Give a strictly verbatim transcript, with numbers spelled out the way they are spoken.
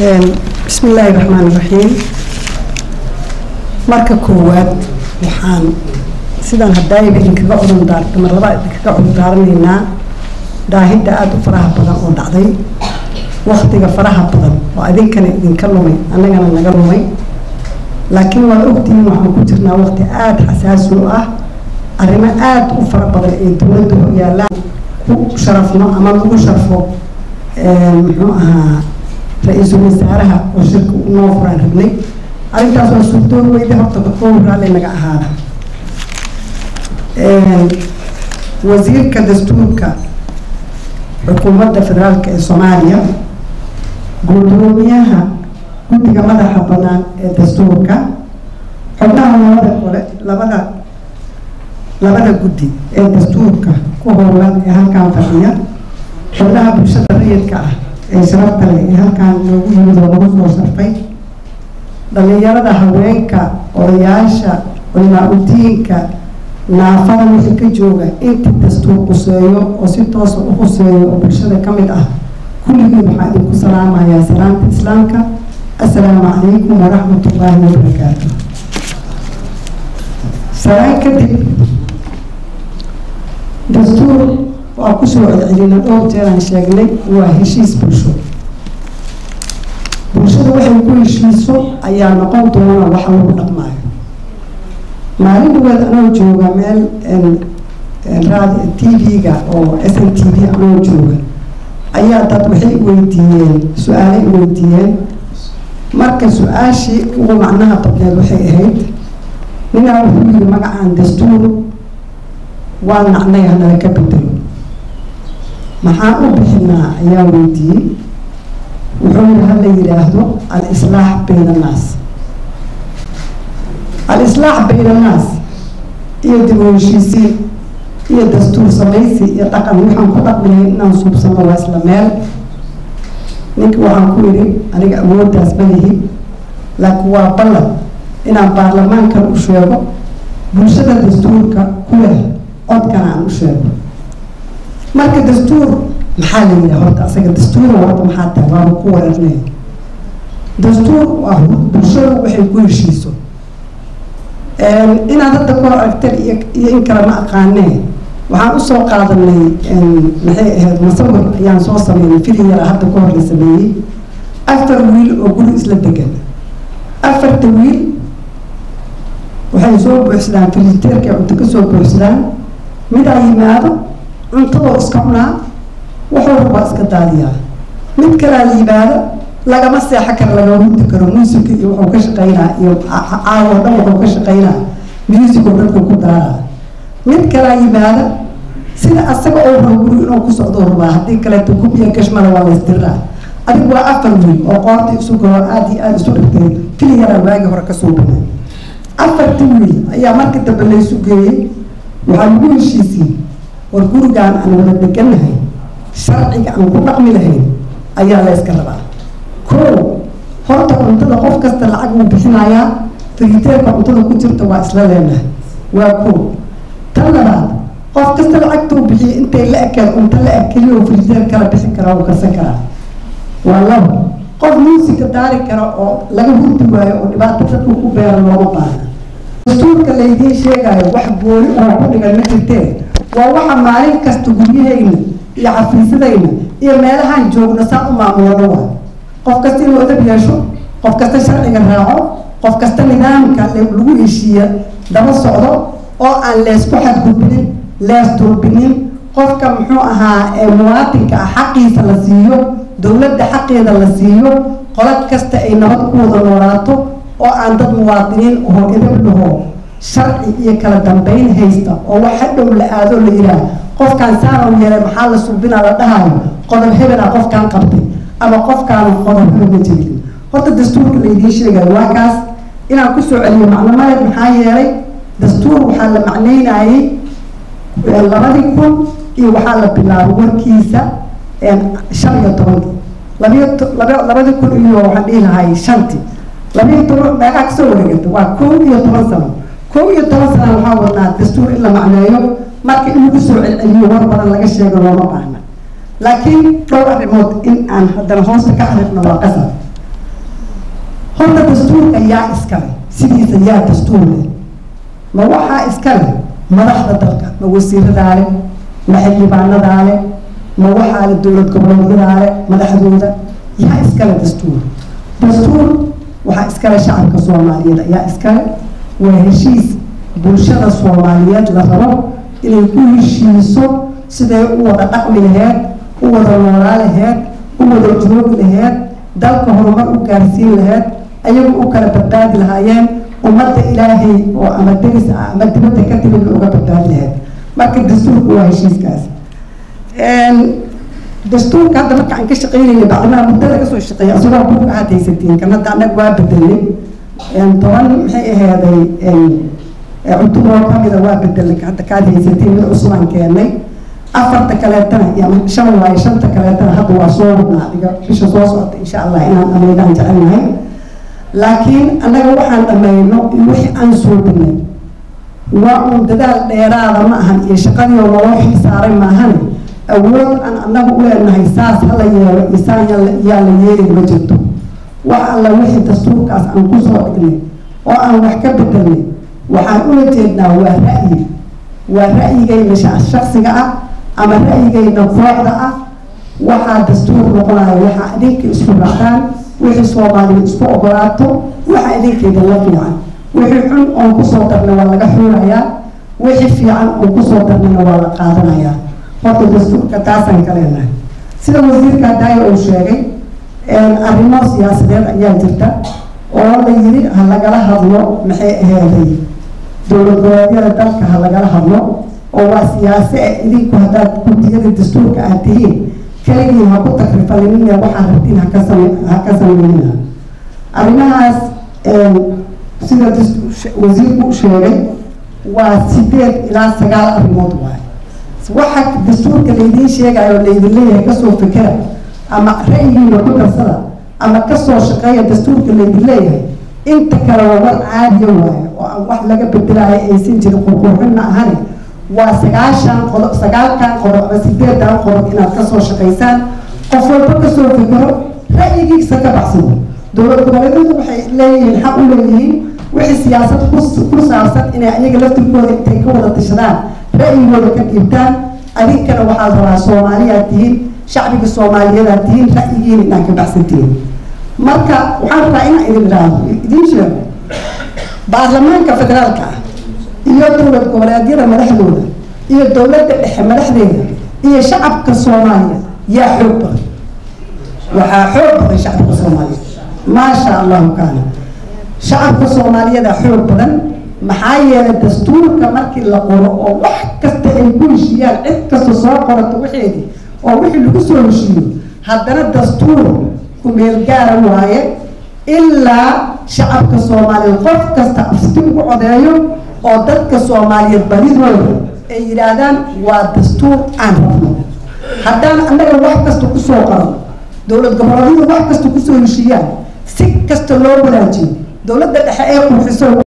بسم الله الرحمن الرحيم. marka koowaad waxaan sidaan hadayba idinkaga oran daarto mar laba idinkaga oran daaranaynaa daahida aad u faraha badan oo dhacday waqtiga faraha badan oo idinkana idinka lumay annagana naga lumay laakiin waa ogtiin waxaan ku jirnaa waqti aad xasaasi u ah arrimo aad u fara badan ee dawladdu yaalaan ku sharafno ama lagu sharfo muxuu ahaa ra'iisul wasaaraha oo shirka u noo furan rabnay arrintaas waa suurtoon weyda horta koow raalli naga ahaada wasiirka dastuurka xukuumadda federaalka ee Soomaaliya gudoomiyaha guddiga madaxa bannaan ee dastuurka xubnaha labada kale labada labada guddi ee dastuurka ku howlan ee halkaan fadhiya xubnaha bulshada rayidka ah ee sharafta leh ee halkaan loogu yimid oo lagu soo sharfay dhalinyarada haweenka odayaasha culimaa udiinka naafada wixii ka jooga inta dastuur quseeyo oo si toos u quseeyo oo bulshada ka mid ah kulligii waxaa idinku salaamayaa salaamta islaamka assalaamu calaykum waraxmatullaahi wabarakaatu. salaan kadib dastuur waa kusoo celcelina dhowr jeer aan sheegnay waa heshiis bulsho bulshada waxay ku heshiiso ayaa noqon doona waxa lagu dhaqmaayo maalin dhaweed anoo jooga meel raadi t v-ga oo s n t v anoo jooga ayaa dad waxay weydiiyeen su-aalay weydiiyeen marka su-aashii ugu macnaha badneed waxay ahayd ninaa wuxuu yiri magacaan dastuur waa nacnay hanala ka bedelo maxaan u bixinaa ayaa weydiiyey wuxuu hada yiraahdo al-islaax bayna naas al-islaax bayna naas iyo dib u heshiisiin iyo dastuur samaysi iyo dhaqan waxaan ku dhaqminahay inaan suubsano waa isla meel ninka waxaan ku yidhi aniga awooddaas ma lihi laakiin waa ballan inaan baarlamaankan u sheego bulshada dastuurka ku leh codkana aan u sheego marka dastuur maxaa la yidhaha horta asaga dastuur horta maxaa tahay waaba ku wareernay dastuur waa bulshadu waxay ku heshiiso inaad hadda ku hor aragteen iyo in kale ma aqaanee waxaan usoo qaadanay maxay ahayd masawir ayaan soo sameynay fili yara hadda ka hor la sameeyey afar wiil oo guri isla degan afarta wiil waxay soo buuxsadaan filiteerkay cunto ka soo buuxsadaan midaa yimaado cuntadoo iska cunaa wuxuu rabaa iska daadiyaa mid kalaa la yimaado lagama seexo karo lagama hurdi karo muusiga iyo wuxuu ka shaqeynaa iyo caawo dhan wuxuu ka shaqeynaa muusigoo dadku ku daaraa mid kalaa yimaado sida asaga oo rabo guri inuu ku socdo rabaa haddii kaleeto gub iyo gashmada waa la isdiraa adigu waa afar wiil oo qoorta isu goo aad iyo aada isu dhigtay fili yaraa waagii hore kasoo banay afartii wiil ayaa marka dambe laysu geeyey waxaa lagu heshiisiyey war gurigaan aan wada degannahay sharciga aan ku dhaqmi lahayn ayaa la iska rabaa koo horta cuntada qof kasta lacag uu bixinayaa firiteerka cuntada ku jirta waa isla leenahay waa koo tan labaad qof kasta lacagta uu bixiya intay la ekeen cunto la eg keliya oo firiteer kala bixi karaa uu karsan karaa waa labo qof muusiga daari kara oo laga hurdi waayo oo dhibaato dadku ku beero looma baahna dastuurka laydiin sheegaayo wax gooni oo ku dhigan ma jirtee waa waxa maalin kasta guryahayna iyo xafiisadayna iyo meelahaan joogno saa u maamulano waa qof kasta inuu adab yeesho qof kasta sharciga raaco qof kasta nidaamka lagu heshiiya daba socdo oo aan leesku xadgudbinin lees durbinin qofka muxuu ahaa ee muwaatinka ah xaqiisa la siiyo dowladda xaqeeda la siiyo qolad kasta ay nabad ku wada noolaato oo aan dad muwaadiniin oo edab laho sharci iyo kala dambeyn haysta oo waxa dhow la aado la yiraahdo qofkaan saaran yeelay maxaa la suubinaa la dhahayo qodob hebela qofkaan qabtay ama qofkaan qodob hebel jirin horta dastuurka laydiin sheegayo waa kaas inaan ku soo celiyo macluumaad maxaa yeelay dastuur waxaa la macneynayay labadii kun iyo waxaa la bilaabay warkiisa shan iyo tobankii labiyo labadii kun iyo waxaan dhihi lahay shantii labiyo toban meegaa kasoo wareegata waa kow iyo toban sano kow iyo toban sana waxaa wadnaa dastuur in la macneeyo marka in lagu soo celceliyo war badan laga sheego looma baahna laakiin dhowr arrimood in aan haddana hoosta ka xariiqno waa qasab horta dastuurka yaa iskale sidiisa yaa dastuur leh ma waxaa iskale madaxda dalka ma wasiiradaa leh ma xildhibaanadaa leh ma waxaa le dowlad goboleedyadaa leh madaxdooda yaa iskale dastuur dastuur waxaa iskale shacabka soomaaliyeed ayaa iskale waa heshiis bulshada soomaaliyeed la rabo inay ku heshiiso siday u wada dhaqmi laheed u wada noolaa laheed u wada joogi laheed dalka horumar u gaarsiin laheed ayagu u kala badbaadi lahaayeen ummadda ilaahay oo ama deris ah ama dibadda ka timid uga badbaadi laheed marka dastuurku waa heshiiskaas dastuurka hadda marka aan ka shaqeynayna bacdamaa muddo laga soo shaqeeya isagoo buuga aad haysatiin kan hadda annaga waa bedelnay toban maxay ahaaday cutuboo kamida waa bedelnay hadda kaad haysatiin mid cusub aan keennay afarta kaleetana iyo shan waayo shanta kaleetana hadda waa soo wadnaa adiga bisha soo socota insha allah inaan dhameydaan jecelnahay laakiin annaga waxaan dhammayno iyo wixii aan soo dhignay waa uun dadaal dheeraada ma ahan iyo shaqadii oo naloo xilsaaray maahane awood aan annagu u leenahay saas hala yeelo isaan yaa la yeelin ma jirto wax alla wixii dastuurkaas aan ku soo dhignay oo aan wax ka bedelnay waxaan ula jeednaa waa ra'yi waa ra'yigayna shaksiga ah ama ra'yigayna kooxda ah waxaa dastuur noqonaya waxaa idinka isku raacdaan wixii soomaaliya isku ogolaato waxaa idinkeeda la fiican wixii xun oon kusoo darnay waa laga xuurayaa wixii fiican oon kusoo darnayna waa la qaadanayaa horta dastuurka taasaan ka leenahay sida wasiirka daayo uu sheegay arrimo siyaasadeed ayaa jirta oo la yiri ha lagala hadlo maxay aheeday dowlad goboleedyada dalka ha lagala hadlo oo waa siyaasi ah idinku haddaad guddiyada dastuurka aad tihiin keligii ha ku takrifalinin waxaa rabtiin ha ka same ha ka sameynina arrimahaas sida wasiirku u sheegay waa sideed ilaa sagaal arrimood waaye waxa dastuurka laydiin sheegayo laydin leeyahay kasoo fikera ama ra'yigiina ku darsada ama kasoo shaqeeya dastuurka laydin leeyahay inta kale waa war caadiya waaye oo aan wax laga bedelaayo aysan jirin qurqurxinna ahane waa sagaashan qodob sagaalkan qodob ama sideedan qodob inaad kasoo shaqaysaan qof walba kasoo fikero ra'yigiisa ka baxsado dowlad goboleedyadu waxay leeyihiin xaq u leeyihiin wixii siyaasad ku saabsan inay ayaga laftirkooda intay ka wada tashadaan ra'yigooda ka dhiibtaan adinkana waxaa rabaa soomaaliyaad tihiin shacbiga soomaaliyeedaad tihiin ra'yigiina inaan ka baxsantihiin marka waxaan rabaa inaan idin idhaahdo idin sheego baarlamaanka federaalka ah iyo dowlad goboleedyada madaxdooda iyo dowladda dhexe madaxdeeda iyo shacabka soomaaliya yaa xoog badan waxaa xoog badan shacabka soomaaliya maasha allahu kaana shacabka soomaaliyeeda xoog badan maxaa yeelay dastuurka markii la qoro oo wax kasta ay ku heshiiyaan cid kasta soo qorato waxeedii oo wixii lagu soo heshiiyo haddana dastuur ku meel gaara waaye ilaa shacabka soomaaliyeed qof kasta afti ugu codeeyo oo dadka soomaaliyeed badidooda ay yidhaahdaan waa dastuur aan rabno haddaan annaga wax kasta kusoo qorano dowlad goboleedyadu wax kasta kusoo heshiiyaan si kasta loo wanaajiyo dowladda dhexe ee qurxiso